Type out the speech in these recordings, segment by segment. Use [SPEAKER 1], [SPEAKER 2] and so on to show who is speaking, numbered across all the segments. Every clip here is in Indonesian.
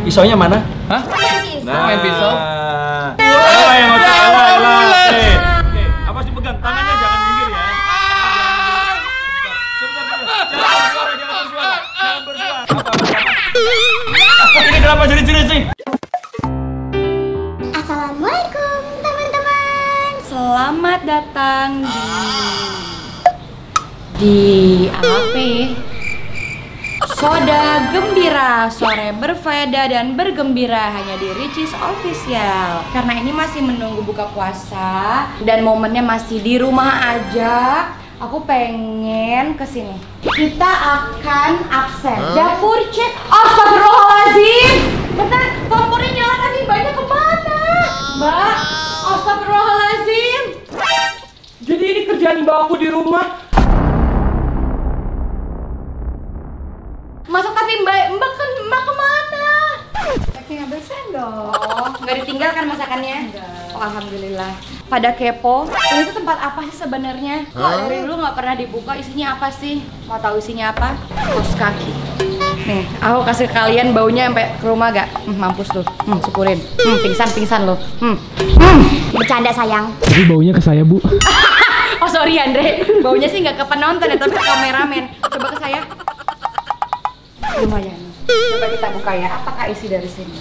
[SPEAKER 1] Pisaunya mana?
[SPEAKER 2] Hah? Main pisau?
[SPEAKER 1] Apa yang mau coba? Oke, apa sih pegang? Tangannya jangan minggir ya. Sebentar. Jangan bersuara. Ini kenapa jerit-jerit sih?
[SPEAKER 3] Assalamualaikum teman-teman.
[SPEAKER 4] Selamat datang di apa? Soda Gembira, sore berfaedah dan bergembira hanya di Ricis Official. Karena ini masih menunggu buka puasa dan momennya masih di rumah aja, aku pengen kesini. Kita akan absen. Dapur cek. Astagfirullahaladzim. Bentar, kompornya nyala tadi, banyak kemana? Mbak, astagfirullahaladzim. Jadi ini kerjaan mbak aku di rumah. Masak tapi mbak kemana? Pakai ngambil sendok. Nggak ditinggalkan masakannya? Enggak. Oh, alhamdulillah. Pada kepo, ini tuh tempat apa sih sebenarnya? Kok dari dulu nggak pernah dibuka, isinya apa sih? Mau tahu isinya apa? Kos kaki. Nih, aku kasih kalian baunya sampai ke rumah gak? Mampus lu. Syukurin. Pingsan lu.
[SPEAKER 3] Bercanda sayang.
[SPEAKER 5] Jadi baunya ke saya, Bu.
[SPEAKER 4] Oh sorry Andre, baunya sih nggak ke penonton ya, tapi ke kameramen. Coba ke saya. Lumayan. Coba kita buka ya. Apakah isi dari sini?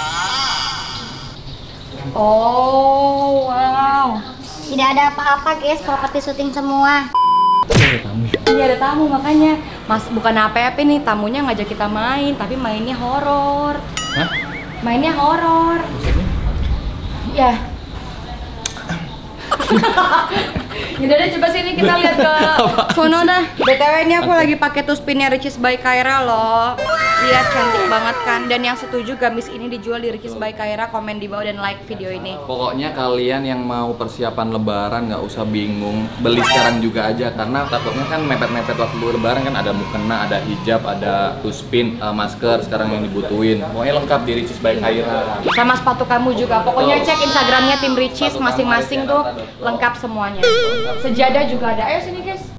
[SPEAKER 4] Oh wow.
[SPEAKER 3] Tidak ada apa-apa guys, properti syuting semua.
[SPEAKER 4] Ini ada tamu makanya. Mas bukan apa-apa nih, tamunya ngajak kita main, tapi mainnya horor.
[SPEAKER 2] Hah?
[SPEAKER 4] Mainnya horor.
[SPEAKER 2] Maksudnya?
[SPEAKER 4] Ya. Yaudah deh, coba sini kita lihat ke sono dah. BTW ini aku lagi pakai tuspinnya Ricis by Kaira loh. Lihat cantik banget kan. Dan yang setuju gamis ini dijual di Ricis by Kaira, komen di bawah dan like video ini.
[SPEAKER 2] Pokoknya kalian yang mau persiapan lebaran nggak usah bingung, beli sekarang juga aja, karena takutnya kan mepet-mepet waktu lebaran kan ada mukena, ada hijab, ada tuspin, masker sekarang yang dibutuhin. Pokoknya lengkap di Ricis by Kaira.
[SPEAKER 4] Sama sepatu kamu juga. Pokoknya cek Instagramnya tim Ricis masing-masing tuh lengkap semuanya. Sejadah juga ada. Ayo sini guys.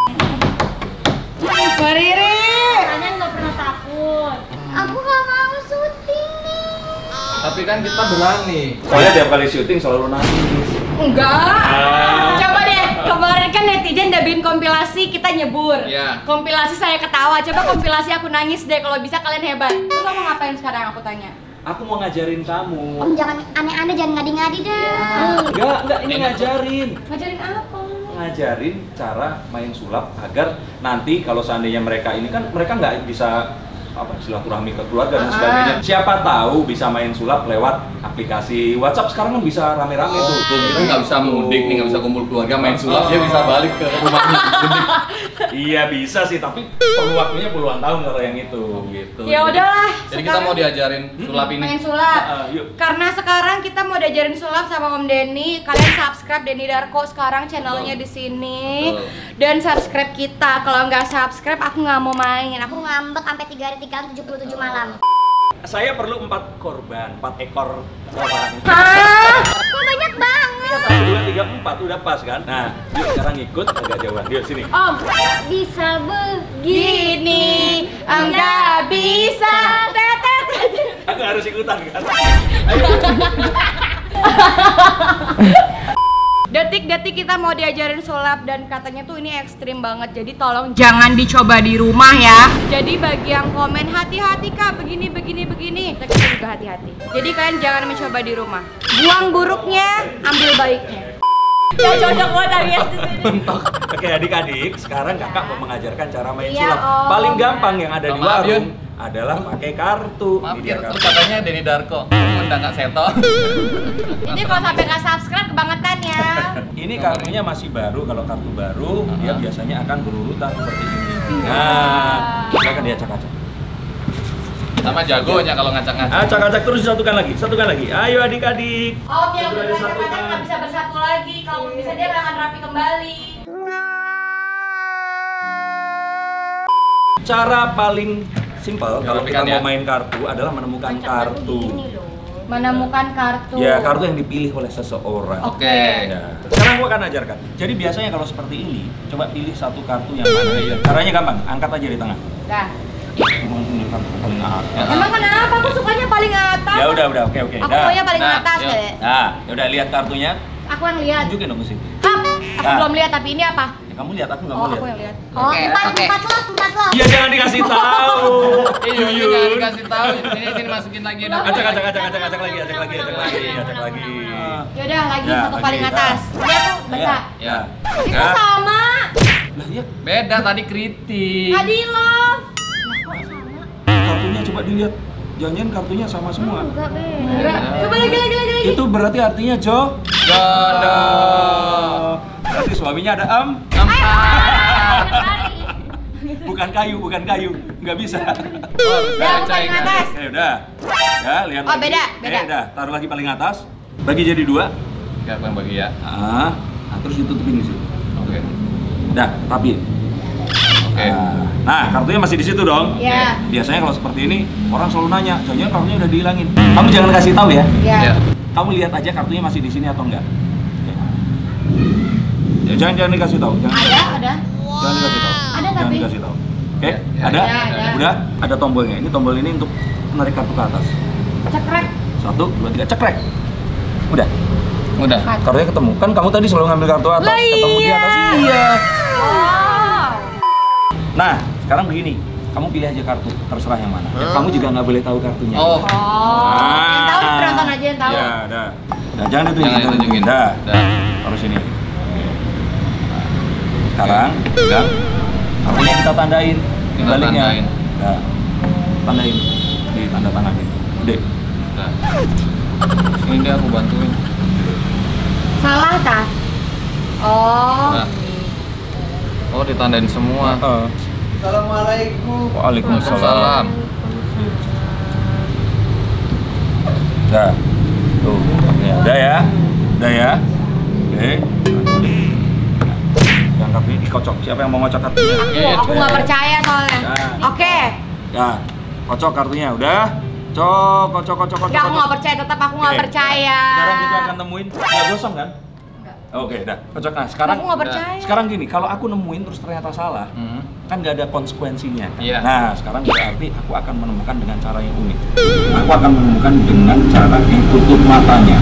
[SPEAKER 4] Mbak Riri.
[SPEAKER 3] Kalian nggak pernah takut. Aku nggak mau syuting nih.
[SPEAKER 2] Tapi kan kita berani.
[SPEAKER 1] Soalnya tiap kali syuting selalu nangis.
[SPEAKER 4] Enggak. Coba deh, kemarin kan netizen udah bikin kompilasi kita nyebur.
[SPEAKER 2] Iya.
[SPEAKER 4] Kompilasi saya ketawa. Coba kompilasi aku nangis deh. Kalau bisa kalian hebat. Terus kamu ngapain sekarang aku tanya?
[SPEAKER 1] Aku mau ngajarin kamu.
[SPEAKER 3] Om jangan aneh-aneh, jangan ngadi-ngadi dah.
[SPEAKER 1] Enggak, ini ngajarin.
[SPEAKER 4] Ngajarin apa?
[SPEAKER 1] Ngajarin cara main sulap agar nanti kalau seandainya mereka ini kan mereka nggak bisa silaturahmi ke keluarga dan sebagainya. Siapa tahu bisa main sulap lewat aplikasi WhatsApp sekarang kan bisa rame-rame tuh.
[SPEAKER 2] Kita nggak bisa mudik nih, nggak bisa kumpul keluarga main sulap, dia bisa balik ke rumahnya.
[SPEAKER 1] Iya bisa sih, tapi perlu waktunya puluhan tahun kalau yang itu.
[SPEAKER 2] Gitu.
[SPEAKER 4] Ya udahlah.
[SPEAKER 2] Jadi kita mau diajarin sulap ini.
[SPEAKER 4] Main sulap.
[SPEAKER 1] Yuk.
[SPEAKER 4] Karena sekarang kita mau diajarin sulap sama Om Denny. Kalian subscribe Denny Darko sekarang channelnya di sini.
[SPEAKER 2] Betul.
[SPEAKER 4] Dan subscribe kita. Kalau nggak subscribe aku nggak mau main.
[SPEAKER 3] Aku ngambek sampai 3 hari 377 malam.
[SPEAKER 1] Saya perlu 4 korban, 4 ekor korban.
[SPEAKER 4] Hah?
[SPEAKER 3] Kok banyak banget?
[SPEAKER 1] 1, 2, 3, 4 udah pas kan? Nah, yuk sekarang ikut agak jauhan. Yuk sini.
[SPEAKER 4] Om,
[SPEAKER 3] Bisa
[SPEAKER 4] gini enggak bisa. Tetet.
[SPEAKER 1] Aku harus ikutan kan?
[SPEAKER 4] Detik-detik kita mau diajarin sulap dan katanya tuh ini ekstrim banget. Jadi tolong jangan dicoba di rumah ya. Jadi bagi yang komen hati-hati Kak, begini. Kita juga hati-hati. Jadi kalian jangan mencoba di rumah. Buang buruknya, ambil baiknya. Ya cocok buat Aries di sini.
[SPEAKER 1] Oke adik-adik, sekarang kakak mau mengajarkan cara main
[SPEAKER 4] Iya,
[SPEAKER 1] sulap.
[SPEAKER 4] Om.
[SPEAKER 1] Paling gampang yang ada di
[SPEAKER 2] Maaf,
[SPEAKER 1] warung adalah pakai kartu.
[SPEAKER 2] Maaf
[SPEAKER 1] Ini dia
[SPEAKER 2] ya,
[SPEAKER 1] kartu.
[SPEAKER 2] katanya Denny Darko, undang Kak Seto.
[SPEAKER 4] Ini kalau sampai nggak subscribe kebangetan ya.
[SPEAKER 1] Ini kartunya masih baru. Kalau kartu baru, dia biasanya akan berurutan seperti ini. Nah, silakan diacak-acak.
[SPEAKER 2] Sama jagonya kalau ngacak-ngacak.
[SPEAKER 1] Acak-acak terus disatukan lagi. Ayo adik-adik.
[SPEAKER 4] Om yang
[SPEAKER 1] Sudah
[SPEAKER 4] berkacang-kacang nggak bisa bersatu lagi. Kalau bisa dia nggak akan rapi kembali.
[SPEAKER 1] Cara paling simpel kalau kita
[SPEAKER 2] rapikan ya.
[SPEAKER 1] mau main kartu adalah menemukan kartu.
[SPEAKER 4] Menemukan kartu.
[SPEAKER 1] Ya, kartu yang dipilih oleh seseorang.
[SPEAKER 2] Oke.
[SPEAKER 1] Ya. Sekarang gua akan ajarkan. Jadi biasanya kalau seperti ini, coba pilih satu kartu yang mana. Caranya gampang, angkat aja di tengah.
[SPEAKER 4] Dah.
[SPEAKER 1] Ini kartu paling atas.
[SPEAKER 4] Emang kenapa? Aku sukanya paling atas.
[SPEAKER 1] Ya udah, oke.
[SPEAKER 4] Aku maunya paling atas
[SPEAKER 2] yuk.
[SPEAKER 4] deh.
[SPEAKER 1] Nah, ya udah lihat kartunya.
[SPEAKER 4] Aku yang lihat.
[SPEAKER 1] Tunjukin dong ke situ.
[SPEAKER 4] Hap, aku
[SPEAKER 1] Nah.
[SPEAKER 4] belum lihat tapi ini apa?
[SPEAKER 1] Ya, kamu lihat, aku nggak
[SPEAKER 4] Oh,
[SPEAKER 1] mau
[SPEAKER 4] aku
[SPEAKER 1] lihat.
[SPEAKER 4] yang lihat.
[SPEAKER 3] Oh, empat lo.
[SPEAKER 1] Iya, jangan dikasih tahu.
[SPEAKER 2] Iya, jangan dikasih tahu. Sini masukin lagi udah.
[SPEAKER 1] Acak lagi.
[SPEAKER 4] Yaudah lagi
[SPEAKER 1] Ya,
[SPEAKER 4] satu
[SPEAKER 1] lagi.
[SPEAKER 4] paling atas. Ini aku baca.
[SPEAKER 2] Ya.
[SPEAKER 4] Itu
[SPEAKER 1] Ya.
[SPEAKER 4] sama.
[SPEAKER 1] Lah ya,
[SPEAKER 2] Beda tadi kritik.
[SPEAKER 4] Adi love.
[SPEAKER 1] kartunya coba dilihat. Jangan kartunya sama semua.
[SPEAKER 3] Enggak, Be.
[SPEAKER 4] Enggak. Coba lagi.
[SPEAKER 1] Itu berarti artinya
[SPEAKER 2] Jodoh.
[SPEAKER 1] Berarti suaminya ada
[SPEAKER 2] Empat.
[SPEAKER 1] bukan kayu, nggak bisa.
[SPEAKER 4] Udah, aku paling atas.
[SPEAKER 1] Oke, udah. Ya, lihat
[SPEAKER 4] Oh,
[SPEAKER 1] lagi.
[SPEAKER 4] beda.
[SPEAKER 1] Udah, taruh lagi paling atas. Bagi jadi 2.
[SPEAKER 2] Siapa yang bagi ya?
[SPEAKER 1] Nah, terus ditutupin di situ.
[SPEAKER 2] Oke.
[SPEAKER 1] Udah, rapiin.
[SPEAKER 2] Oke.
[SPEAKER 1] Nah, kartunya masih di situ dong.
[SPEAKER 4] Ya.
[SPEAKER 1] Biasanya kalau seperti ini, orang selalu nanya, jangan kartunya udah dihilangin. Kamu jangan kasih tahu ya.
[SPEAKER 2] Ya.
[SPEAKER 1] Kamu lihat aja kartunya masih di sini atau enggak. Ya, jangan dikasih tahu. Jangan
[SPEAKER 4] Ada.
[SPEAKER 1] Jangan dikasih tahu.
[SPEAKER 4] Ada,
[SPEAKER 1] Jangan
[SPEAKER 4] tapi.
[SPEAKER 1] dikasih tahu. Oke?
[SPEAKER 2] Ya,
[SPEAKER 1] Ada?
[SPEAKER 4] ada.
[SPEAKER 1] Udah? Ada tombolnya. Ini tombol ini untuk menarik kartu ke atas.
[SPEAKER 4] Cekrek.
[SPEAKER 1] 1, 2, 3, cekrek. Udah.
[SPEAKER 2] Udah.
[SPEAKER 1] Kartunya ketemu. Kan kamu tadi selalu ngambil kartu atas,
[SPEAKER 4] Lah,
[SPEAKER 1] ketemu di atas.
[SPEAKER 4] iya.
[SPEAKER 1] Iya.
[SPEAKER 4] Wow.
[SPEAKER 1] Nah, sekarang begini. Kamu pilih aja kartu, terserah yang mana. Kamu juga nggak boleh tahu kartunya.
[SPEAKER 2] Oh.
[SPEAKER 4] Yang tahu penonton aja yang tahu.
[SPEAKER 1] Ya, dah. Nah, jangan
[SPEAKER 2] Jangan ditunjukin.
[SPEAKER 1] Dah.
[SPEAKER 2] Dah.
[SPEAKER 1] Taruh sini. Oke. Sekarang, pegang. Kartunya kita tandain.
[SPEAKER 2] Kita
[SPEAKER 1] Baliknya.
[SPEAKER 2] tandain.
[SPEAKER 1] Nah, tandain. Di tanda tangannya. Udah.
[SPEAKER 2] Nah. Ini dia aku bantuin.
[SPEAKER 4] Salah kah? Oh.
[SPEAKER 2] Nah. Oh, ditandain semua.
[SPEAKER 1] Assalamualaikum. Waalaikumsalam.
[SPEAKER 2] Waalaikumsalam.
[SPEAKER 1] Dah. Tuh. Ya, udah ya. Udah ya. Oke. Yang kartunya dikocok. Siapa yang mau ngocok kartunya?
[SPEAKER 4] Aku nggak percaya soalnya.
[SPEAKER 1] Nah.
[SPEAKER 4] Oke.
[SPEAKER 1] Ya, kocok kartunya. Udah. Kocok.
[SPEAKER 4] Enggak, aku nggak percaya. Tetap aku nggak
[SPEAKER 1] Oke.
[SPEAKER 4] percaya.
[SPEAKER 1] Sekarang kita akan nemuin. Nggak gosong kan? Oke, dah. Kocok. Nah, sekarang.
[SPEAKER 4] Aku nggak percaya.
[SPEAKER 1] Sekarang gini, kalau aku nemuin terus ternyata salah, kan nggak ada konsekuensinya. Kan?
[SPEAKER 2] Iya.
[SPEAKER 1] Nah, sekarang berarti aku akan menemukan dengan cara yang unik. Aku akan menemukan dengan cara ditutup matanya.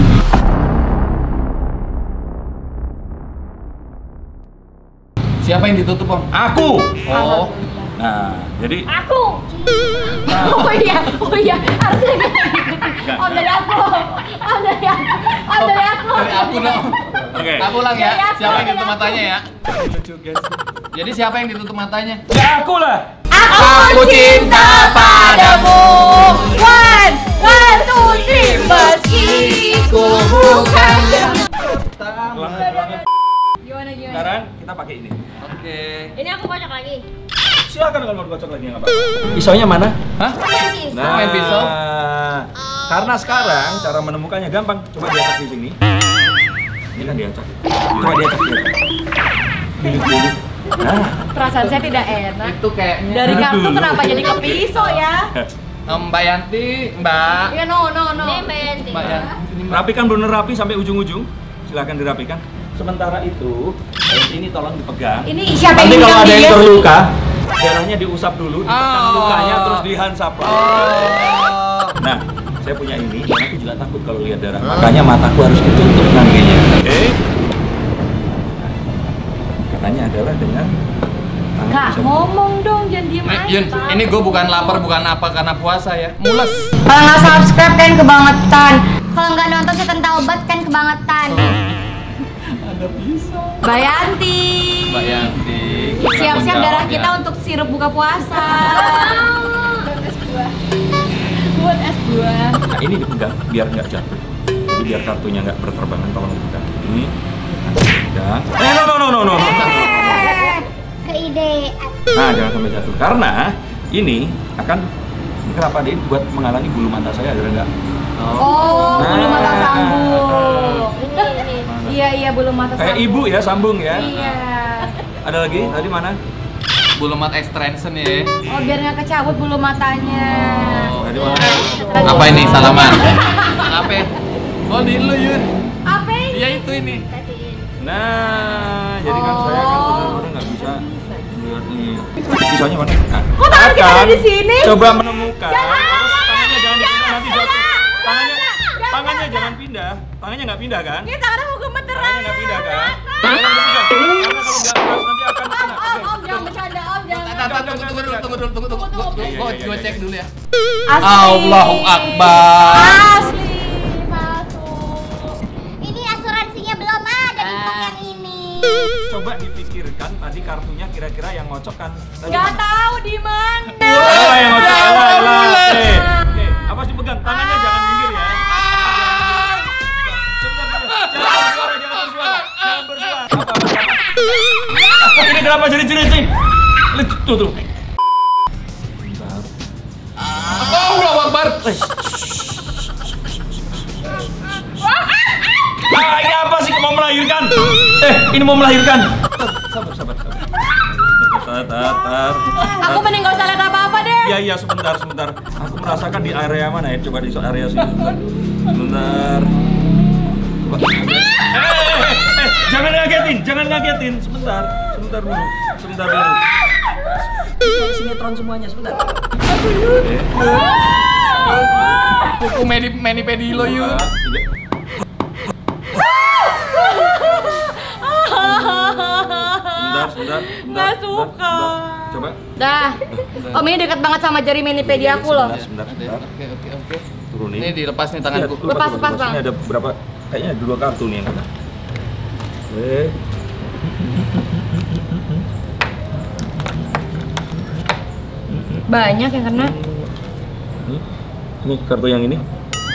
[SPEAKER 2] Siapa yang ditutup, Om?
[SPEAKER 1] Aku.
[SPEAKER 2] Oh.
[SPEAKER 1] Nah, jadi
[SPEAKER 4] Aku. Oh iya. Harusnya Oh dari aku. Oh dari aku.
[SPEAKER 2] Dari aku dong.
[SPEAKER 1] Oke.
[SPEAKER 2] Aku ulang ya.
[SPEAKER 4] Dari aku,
[SPEAKER 2] Siapa yang
[SPEAKER 4] dari
[SPEAKER 2] ditutup
[SPEAKER 4] aku.
[SPEAKER 2] matanya ya?
[SPEAKER 1] Lucu, guys.
[SPEAKER 2] Jadi siapa yang ditutup matanya?
[SPEAKER 1] Ya aku lah.
[SPEAKER 4] Aku cinta padamu. One, two, three. Meski ku bukan. Gimana?
[SPEAKER 1] Sekarang kita pakai ini.
[SPEAKER 2] Oke.
[SPEAKER 3] Ini aku kocok lagi.
[SPEAKER 1] Silakan kalau mau dikocok lagi nggak apa-apa. Pisaunya mana?
[SPEAKER 2] Hah?
[SPEAKER 1] Nah,
[SPEAKER 2] main pisau.
[SPEAKER 1] Karena sekarang cara menemukannya gampang. Coba diacak di sini. Ini kan diacak. Coba diacak. Duduk. Nah,
[SPEAKER 4] Perasaan saya tidak enak.
[SPEAKER 2] Itu kayaknya.
[SPEAKER 4] Dari
[SPEAKER 1] Duduk
[SPEAKER 4] kartu
[SPEAKER 1] dulu.
[SPEAKER 4] kenapa jadi ke pisau ya?
[SPEAKER 2] Mbak Yanti, Mbak.
[SPEAKER 4] Ya no.
[SPEAKER 3] Ini Mbak Yanti.
[SPEAKER 2] Mbak Yanti. Sini, Mbak.
[SPEAKER 1] rapikan bener rapi sampai ujung-ujung. Silakan dirapikan. Sementara itu, ini tolong dipegang.
[SPEAKER 4] Ini siapa
[SPEAKER 1] Nanti
[SPEAKER 4] yang
[SPEAKER 1] kalau
[SPEAKER 4] bilang
[SPEAKER 1] ada yang
[SPEAKER 4] dia?
[SPEAKER 1] terluka, darahnya diusap dulu, ditekan
[SPEAKER 2] Oh.
[SPEAKER 1] lukanya, terus dihansap.
[SPEAKER 2] Oh.
[SPEAKER 1] Nah, saya punya ini, dan aku juga takut kalau lihat darah. Makanya mataku harus ditutup nantinya. Oke? Katanya adalah dengan tangan
[SPEAKER 4] Kak,
[SPEAKER 1] bisa-
[SPEAKER 4] ngomong dong, jangan diem aja.
[SPEAKER 2] Yun, ini gue bukan lapar, bukan apa karena puasa ya. Mules.
[SPEAKER 4] Kalau nggak subscribe kan kebangetan.
[SPEAKER 3] Kalau nggak nonton setan obat kan kebangetan.
[SPEAKER 1] Ada pisau.
[SPEAKER 4] Mbak Yanti.
[SPEAKER 2] Mbak Yanti.
[SPEAKER 4] Siap-siap
[SPEAKER 2] tanggung
[SPEAKER 4] darah
[SPEAKER 2] jawab
[SPEAKER 4] kita
[SPEAKER 2] ya.
[SPEAKER 4] untuk sirup buka puasa. Buat es buah.
[SPEAKER 1] Nah, ini dipegang biar nggak jatuh. Jadi biar kartunya nggak berterbangan, tolong dipegang. Ini dipegang. No.
[SPEAKER 3] Keide.
[SPEAKER 1] Nah, jangan sampai jatuh. Karena ini akan kenapa dia buat menghalangi bulu mata saya agar nggak.
[SPEAKER 4] Oh,
[SPEAKER 1] Nah.
[SPEAKER 4] bulu mata sambung.
[SPEAKER 3] Ini.
[SPEAKER 4] Iya, bulu mata sambung.
[SPEAKER 1] Kayak ibu ya, sambung ya.
[SPEAKER 4] Iya.
[SPEAKER 1] Ada lagi? Tadi mana?
[SPEAKER 2] Bulu mata extension ya.
[SPEAKER 4] Oh, biar nggak kecabut bulu matanya.
[SPEAKER 2] Oh.
[SPEAKER 1] Tadi mana?
[SPEAKER 2] Apa ini salaman? Apa? Oh di lu Yun.
[SPEAKER 4] Apa ini?
[SPEAKER 2] Iya itu ini.
[SPEAKER 1] Nah, jadi kan saya kan benar-benar nggak bisa Lihat nih. Pisaunya mana? Nah,
[SPEAKER 4] Kok tangan kita ada di sini?
[SPEAKER 1] Coba menemukan. Terus tangannya jangan dipindah nanti jatuh. Tangannya jangan pindah. Tangannya nggak pindah kan?
[SPEAKER 4] Ini tangannya mau gemeteran.
[SPEAKER 1] Tangannya nggak pindah kan? Jangan dipegang. Karena kalau nggak pas nanti akan kena.
[SPEAKER 4] Om, jangan bercanda, Om, jangan.
[SPEAKER 2] Tunggu, gue cek dulu ya.
[SPEAKER 4] Asli.
[SPEAKER 2] Allahu Akbar.
[SPEAKER 4] Asli, masuk.
[SPEAKER 3] Ini asuransinya belum ada di box yang ini.
[SPEAKER 1] Coba dipikirkan tadi kartunya kira-kira yang ngocok kan?
[SPEAKER 4] Nggak tahu di mana.
[SPEAKER 1] Yang ngocok. Oke, apa sih pegang? Tangannya jangan minggir ya. Sebentar. Jangan bersuara. Apa? Ini kenapa jerit-jerit sih? Tuh.
[SPEAKER 2] Allahu Akbar.
[SPEAKER 1] Ini apa sih mau melahirkan? Ini mau melahirkan. Sabar. Tar.
[SPEAKER 4] Aku mending gak usah lihat apa-apa deh.
[SPEAKER 1] Iya, sebentar. Aku merasakan di area mana ya? Coba di area sini sebentar. Coba. Jangan ngagetin. Sebentar dulu. Sinetron semuanya sebentar.
[SPEAKER 2] Kuku mani pedi lo yuk.
[SPEAKER 1] Sebentar.
[SPEAKER 4] Nggak suka.
[SPEAKER 1] Coba.
[SPEAKER 4] Dah. Om ini dekat banget sama jari manipedi aku loh.
[SPEAKER 1] Sebentar.
[SPEAKER 2] Oke.
[SPEAKER 1] Turunin.
[SPEAKER 2] Ini dilepas nih tanganku.
[SPEAKER 4] Lepas, Bang.
[SPEAKER 1] Ini ada berapa? Kayaknya ada 2 kartu nih yang kena.
[SPEAKER 4] Banyak yang kena.
[SPEAKER 1] Ini kartu yang ini.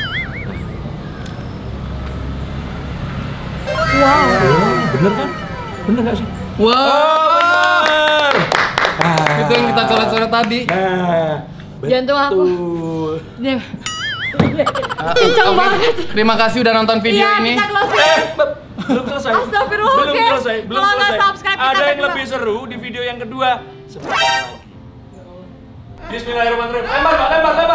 [SPEAKER 4] Wow.
[SPEAKER 1] Bener kan? Bener nggak sih?
[SPEAKER 2] Wah.
[SPEAKER 1] Bener.
[SPEAKER 2] Itu yang kita coret-coret tadi.
[SPEAKER 1] Nah,
[SPEAKER 4] Jantung aku.
[SPEAKER 1] betul.
[SPEAKER 4] Kencang banget.
[SPEAKER 2] Terima kasih udah nonton video
[SPEAKER 4] Iya,
[SPEAKER 2] ini.
[SPEAKER 4] kita closing.
[SPEAKER 1] Belum selesai.
[SPEAKER 4] Astagfirullah,
[SPEAKER 1] Belum
[SPEAKER 4] guys.
[SPEAKER 1] selesai.
[SPEAKER 4] Kalau nggak subscribe, kita
[SPEAKER 1] Ada yang
[SPEAKER 4] berdua.
[SPEAKER 1] lebih seru di video yang kedua. Sebentar lagi. Bismillahirrahmanirrahim. Lempar, Pak.